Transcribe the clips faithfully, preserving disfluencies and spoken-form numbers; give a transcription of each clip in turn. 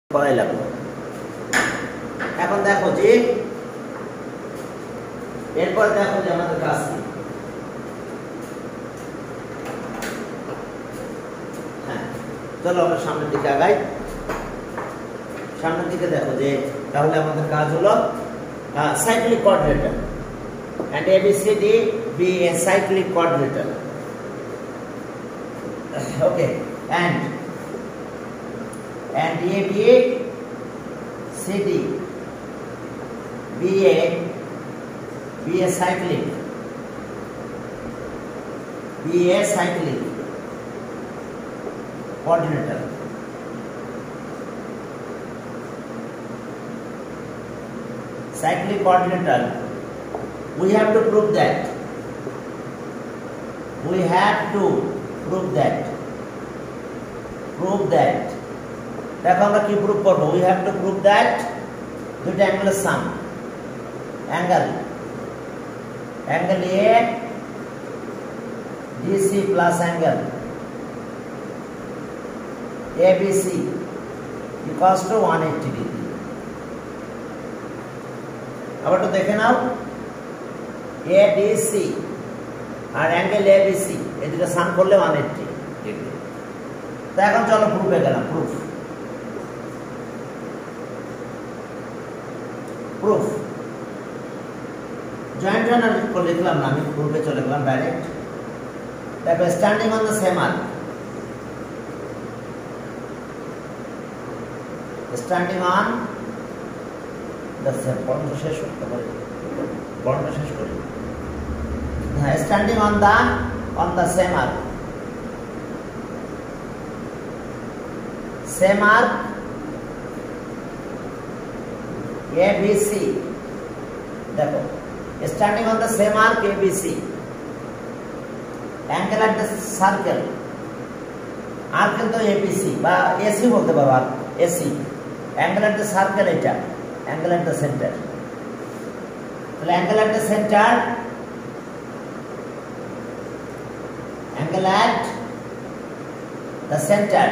করাই লাগলো। এখন দেখো যে এরপর দেখো যে আমাদের কাজ কি। হ্যাঁ, চলো আমরা সামনের দিকে আগাই। সামনের দিকে দেখো যে তাহলে আমাদের কাজ হলো cyclic coordinator and A B C D be a cyclic coordinator. Okay, and and A B C D be a be a cyclic be a cyclic coordinator. Cyclic coordinator, we have to prove that we have to prove that prove that দেখো আমরা কি prove করব। we have to prove that দুটো অ্যাঙ্গেলের sum angle angle A D C plus angle A B C equals to one hundred eighty degree. আবার তো দেখে নাও A D C আর অ্যাঙ্গেল A B C এই দুটো সাম করলে one hundred eighty ডিগ্রি। তো এখন চলো প্রুফে গেলাম। প্রুফ প্রুফ জয়েন্ট জয়েন্ট করে লিখলাম না, আমি প্রুফে চলে গেলাম ডাইরেক্ট। দেখো standing on the same arc, standing on the same point শেষ করতে পারি পয়েন্ট শেষ করি। হ্যাঁ, standing on the on the same arc same arc A B C, দেখো standing on the same arc A B C, angle at the circle, arc কিন্তু A B C বা A C বলতে পারো, arc A C, angle at the circle এটা angle at the center, তাহলে angle at the center, angle at the center,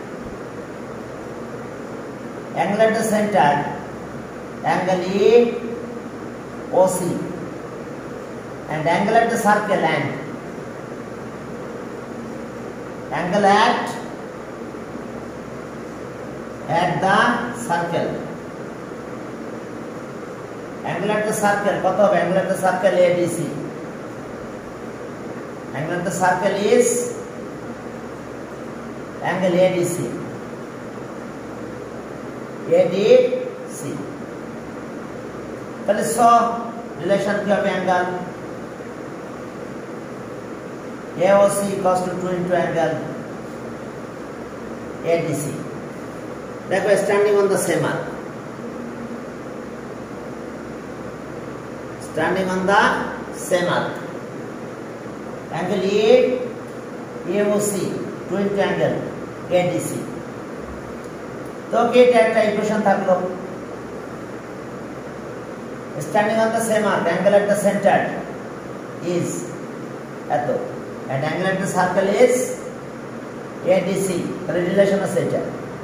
angle at the center, angle A O C, and angle at the circle and angle at at the circle, angle at the circle কত হবে? angle at the circle A D C, angle at the circle is angle A D C, A D C। তাহলে সব relation কি হবে? Angle A O C equals to two into angle A D C। দেখো standing on the same arc, standing on the same arc, angle A A O C two into angle A D C। তো কি এটা একটা equation থাকলো। Standing on the same arc, angle at the center is at and angle at the circle is A D C. The relation is এটা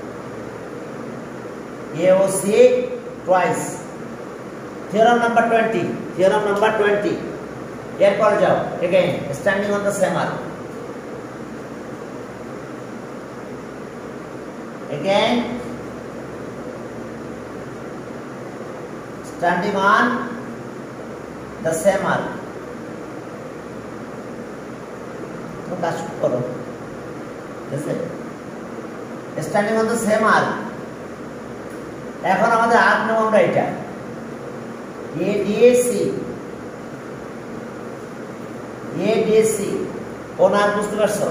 A O C twice. Theorem number twenty. Theorem number twenty. এরপর যাও again standing on the same arc. Again standing on the same arc, তো কাজ করো standing on the same arc. এখন আমাদের arc নেব আমরা এটা A D C, A D C কোন আর্ক বুঝতে পারছো?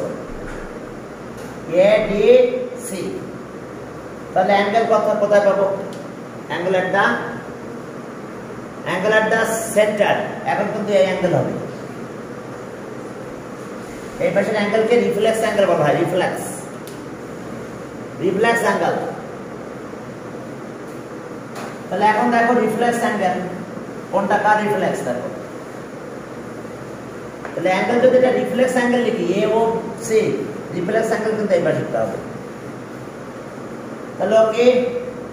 A D C। তাহলে অ্যাঙ্গেল কত কোথায় পাবো? Angle at the angle at the center, এখন কিন্তু এই অ্যাঙ্গেল হবে। এই পাশের অ্যাঙ্গেলকে রিফ্লেক্স অ্যাঙ্গেল বলা হয়, রিফ্লেক্স রিফ্লেক্স অ্যাঙ্গেল। তাহলে এখন দেখো রিফ্লেক্স অ্যাঙ্গেল কোনটা কার রিফ্লেক্স দেখো। তাহলে অ্যাঙ্গেল যদি এটা রিফ্লেক্স অ্যাঙ্গেল লিখি A O C, reflex angle কিন্তু এই পাশে হবে। তাহলে ওকে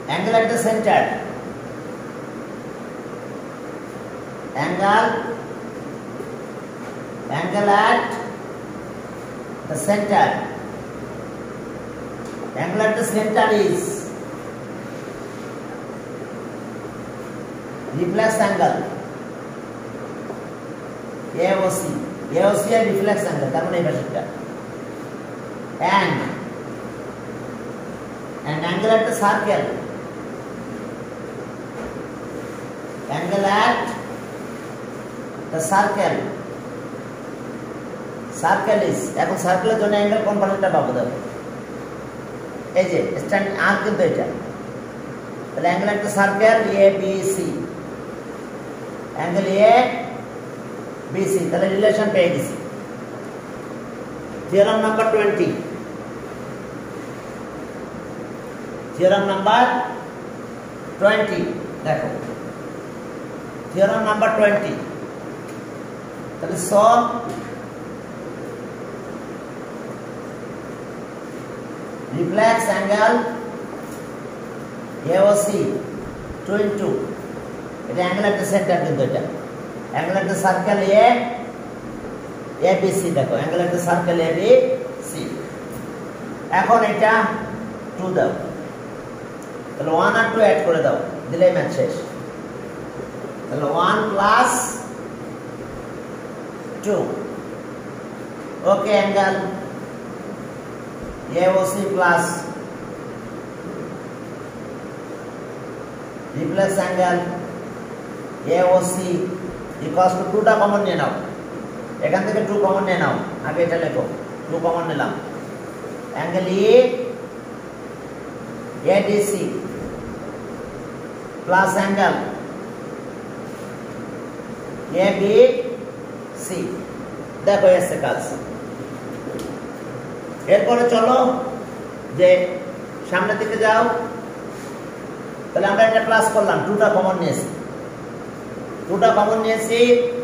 angle at the center, angle angle at the center, angle at the center is reflex angle A O C, A O C is reflex angle, তার মানে এই পাশেরটা, and and angle at the circle, angle at the circle, circle is, এখন সার্কেলের জন্য angle কম্পোনেন্টটা পাবো, দেখো এই যে স্ট্যান্ড আর কিন্তু এটা, তাহলে angle at the circle A B C, angle A B C, তাহলে রিলেশন পেয়ে গেছি। Theorem number twenty, theorem number twenty, দেখো থিওরাম নাম্বার টোয়েন্টি, তাহলে সব reflex angle A O C two into, এটা angle at the center, কিন্তু এটা angle at the circle A A B C, দেখো angle at the circle A B C, এখন এটা two দাও, তাহলে ওয়ান আর টু অ্যাড করে দাও, দিলেই ম্যাথ শেষ। তাহলে one plus two, okay angle A O C plus reflex angle A O C equals to two টা কমন নিয়ে নাও, এখান থেকে টু কমন নিয়ে নাও, আগে এটা লেখো, টু কমন নিলাম, angle E A D C plus angle A B C, দেখো এসে কাজ। এরপরে চলো যে সামনের দিকে যাও, তাহলে আমরা এটা প্লাস করলাম, টুটা কমন নিয়েছি, টুটা কমন নিয়েছি,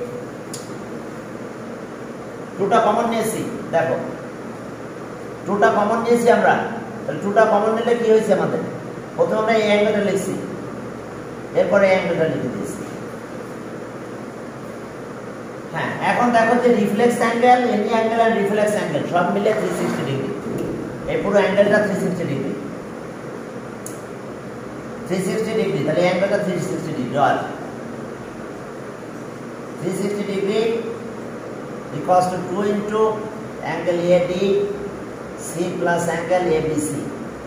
টুটা কমন নিয়েছি, দেখো টুটা কমন নিয়েছি আমরা, তাহলে টুটা কমন নিলে কি হয়েছে আমাদের, প্রথমে আমরা এই অ্যাঙ্গেলটা লিখছি, এরপরে এই অ্যাঙ্গেলটা লিখে দিয়েছি। হ্যাঁ, এখন দেখো যে রিফ্লেক্স অ্যাঙ্গেল, এনি অ্যাঙ্গেল আর রিফ্লেক্স অ্যাঙ্গেল সব মিলে থ্রি সিক্সটি ডিগ্রি, এই পুরো অ্যাঙ্গেলটা three sixty degree, three sixty degree, তাহলে অ্যাঙ্গেলটা থ্রি সিক্সটি ডিগ্রি, আর three sixty degree equals to two into angle A D C plus angle A B C,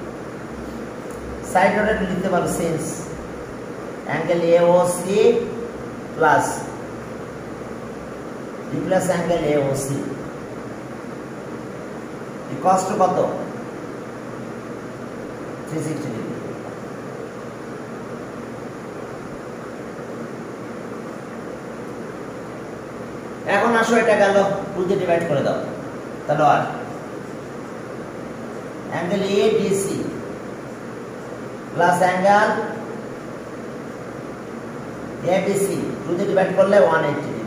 side নোটে লিখতে পারো since angle A O C plus reflex angle A O C equals to কত, three sixty degree. এখন আসো এটা গেল, two দিয়ে divide করে দাও, তাহলে আর angle A D C plus angle A B C, two দিয়ে ডিভাইড করলে ওয়ান এইট্টি ডিগ্রি।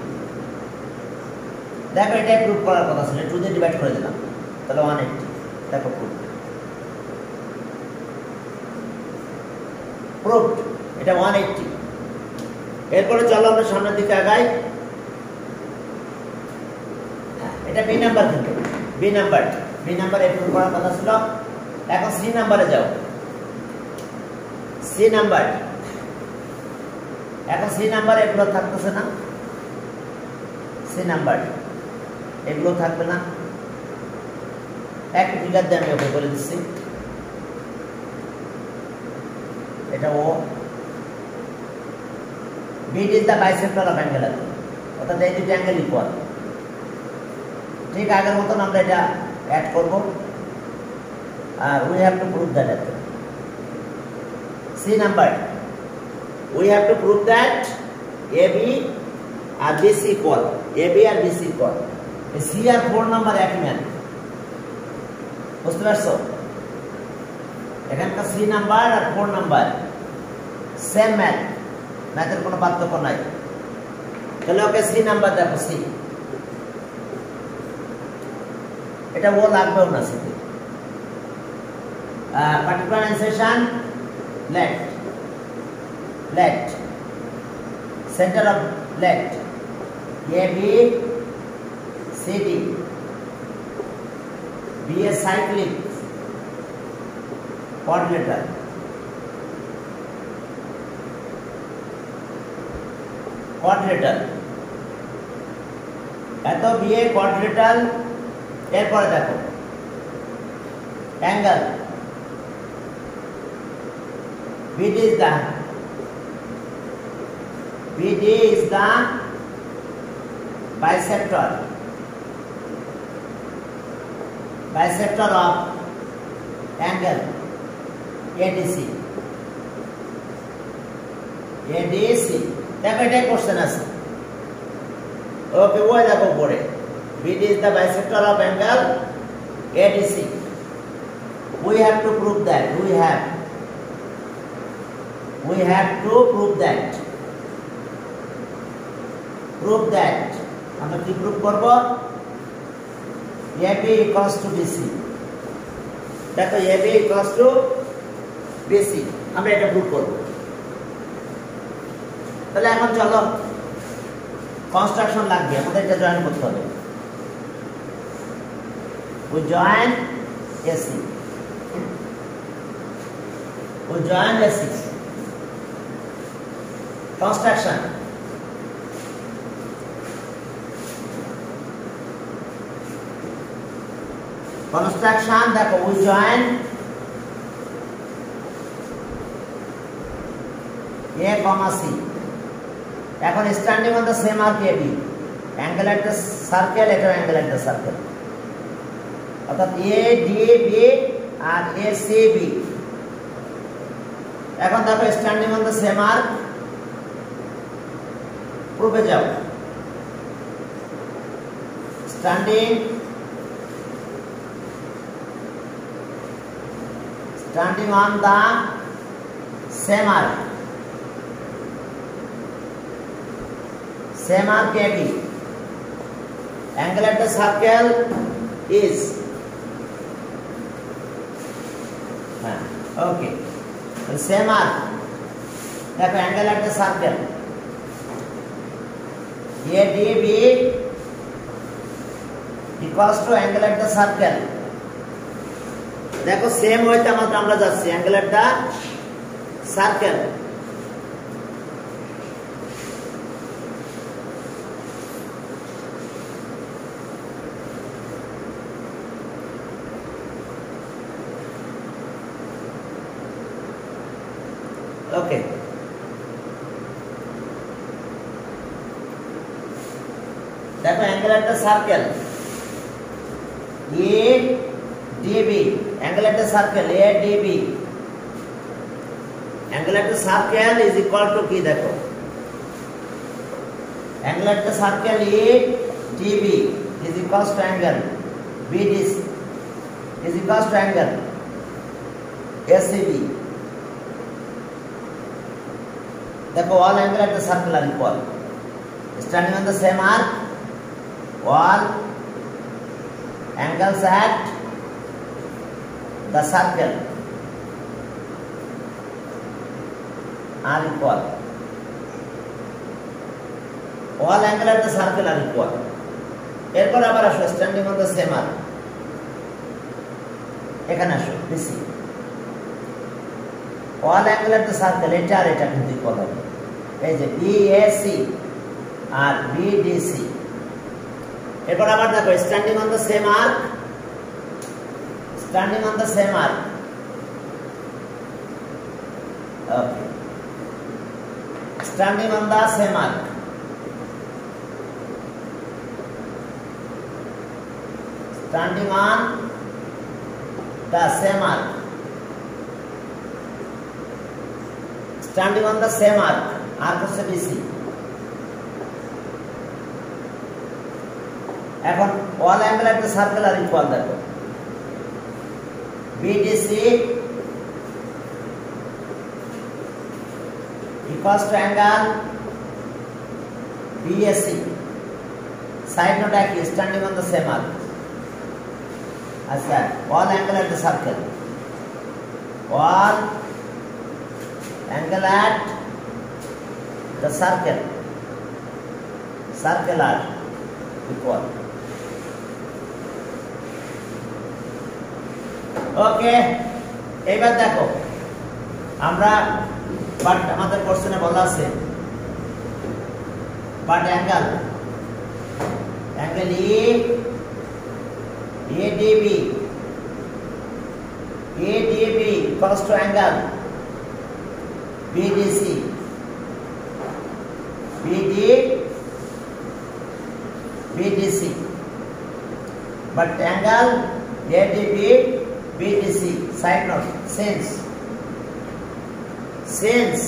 দেখো এটাই প্রুফ করার কথা ছিল, টু দিয়ে ডিভাইড করে দিলাম, তাহলে ওয়ান এইট্টি, দেখো প্রুফ প্রুফ, এটা ওয়ান এইট্টি। এরপরে চলো আমরা সামনের দিকে আগাই, এটা বি নাম্বার, কিন্তু B number, B number proof করার কথা ছিল। এখন সি নাম্বারে যাও, সি নাম্বার, এখন সি নাম্বার এগুলো থাকতেছে না, সি নাম্বার এগুলো থাকবে না, এক ফিগার দিয়ে আমি ওকে বলে দিচ্ছি, এটা O bit is the bisector of angle, অর্থাৎ এই দুটি অ্যাঙ্গেল ইকুয়াল। ঠিক আগের মতন আমরা এটা অ্যাড করব, আর we have to prove that, C number we have to prove that A B আর B C equal, A B আর B C equal, C আর ফোর নাম্বার এক ম্যান, বুঝতে পারছো? এখানকার সি নাম্বার আর ফোর নাম্বার সেম ম্যাথ, ম্যাথের কোনো পার্থক্য নাই। তাহলে ওকে সি নাম্বার দেখো, সি এটা ও লাগবেও না, C particular insertion let let center of let A B C D be a cyclic quadrilateral quadrilateral এত বি এ quadrilateral এরপরে দেখো angle B D is the B D is the bisector bisector of angle A D C A D C দেখো এটা question আছে ওকে ওই দেখো পড়ে B D is the bisector of angle A D C we have to prove that we have we have to prove that prove that আমরা কি proof করব A B equals to B C দেখো A B equals to B C আমরা এটা proof করব তাহলে এখন চলো কনস্ট্রাকশন লাগবে আমাদের এটা জয়েন করতে হবে we join A C we join A C construction construction দেখো we join A comma C এখন standing on the same arc A B angle at the circle এটা অ্যাঙ্গেল এট দ্য সার্কেল অর্থাৎ A D B R A C B এখন দেখো standing on the same arc প্রুফে যাও standing standing on the same arc same arc A B angle at the circle is okay the same arc the angle at the circle A D B equals to angle at the circle দেখো same হইতে মাত্র আমরা যাচ্ছি angle at the circle okay দেখো angle at the circle A D B angle at the circle A D B angle at the circle is equal to কি দেখো angle at the circle A D B is equals to angle B D C is equals to angle A C B দেখো all angle at the circle are equal standing on the same arc all angles at the circle are equal all angle at the circle are equal এরপর আবার আসো standing on the same arc এখানে আসো BC all angle at the circle এটা আর এটা কিন্তু equal হবে এই যে B A C R B D C এরপর আবার দেখো standing on the same arc standing on the same arc okay standing on the same arc standing on the same arc standing on the same arc arc হচ্ছে B C এখন all angle at the circle are equal দেখো B D C equals to angle B A C side note aki standing on the same arc as that all angle at the circle all angle at the circle circle are equal. Okay, এবার দেখো আমরা but আমাদের কোশ্চেনে বলা আছে but angle angle E ADB ADB equals to angle BDC BD BDC but angle A D B B D C side note since since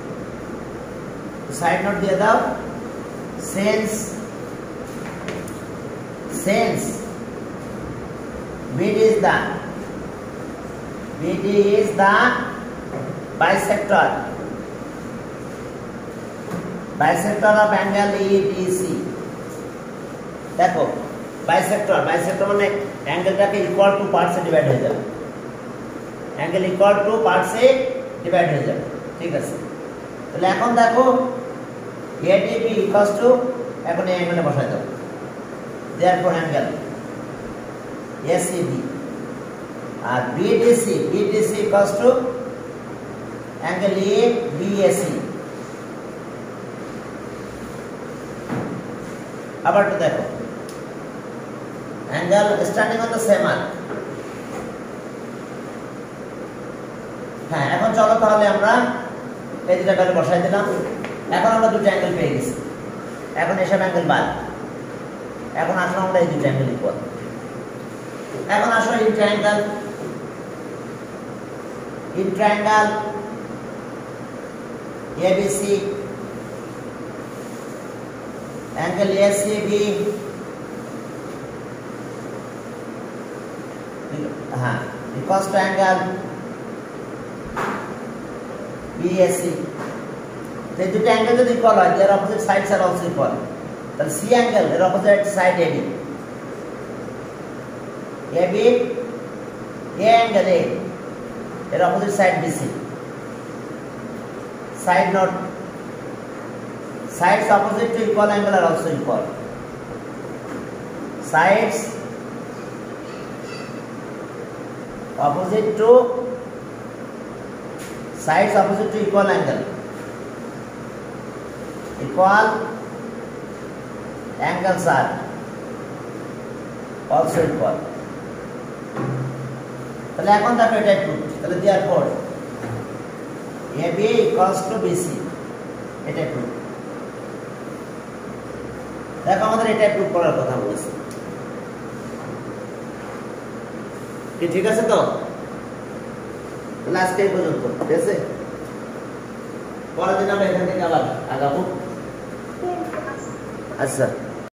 side note दिया था since since B D is the B D is the bisector bisector of angle E D C देखो bisector bisector মানে অ্যাঙ্গেলটাকে equal to পার্টসে divide হয়ে যাবে angle equal to পার্টসে divide হয়ে যাবে ঠিক আছে তাহলে এখন দেখো এডিবি ইকুয়ালস টু এখন এই অ্যাঙ্গেলে বসাই দাও देयरफॉर অ্যাঙ্গেল এসিবি আর BDC BDC equals to angle এ বিএসি আবার তো দেখো angle standing on the same arc হ্যাঁ এখন চলো তাহলে আমরা এই দুটো ভ্যালু বসাই দিলাম এখন আমরা দুটো অ্যাঙ্গেল পেয়ে গেছি এখন এসব অ্যাঙ্গেল বাদ এখন আসলে আমরা এই দুটো অ্যাঙ্গেল ইকুয়াল এখন আসো এই triangle in triangle A B C angle A C B हाँ equals to angle B S C तो जो angle जो equal है their opposite sides are also equal तो C angle their opposite side A B A B A angle A their opposite side B C side note sides opposite to equal angle are also equal sides opposite to sides opposite to equal angle equal angles are also equal তাহলে এখন দেখো এটা proof তাহলে therefore A B equals to B C এটা proof দেখো আমাদের এটা proof করার কথা বলেছি ঠিক আছে তো তাহলে আজকে এই পর্যন্ত ঠিক আছে পরের দিন আমরা এখান থেকে আবার আগাবো আচ্ছা